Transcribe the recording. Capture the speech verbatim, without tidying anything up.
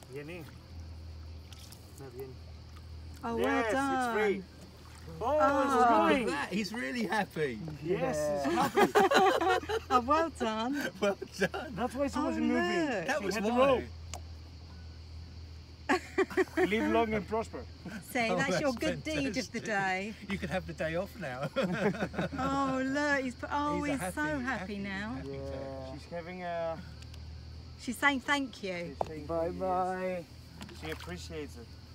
Vieni. No, vieni. Oh, Yes, well done. it's free. Oh, Oh. it's Look going. at that, he's really happy. Yes, Yeah. it's happy. Oh, well done. Well done. That's why she Oh, wasn't moving. look. That She was had the why. rope. Live long and prosper. See, Oh, that's your that's good deed of the fantastic. day. You could have the day off now. Oh, look, he's, put, oh, He's he's, a so happy- happy, happy- now. happy Yeah. She's having a... She's saying thank you. She's saying bye bye. She appreciates it.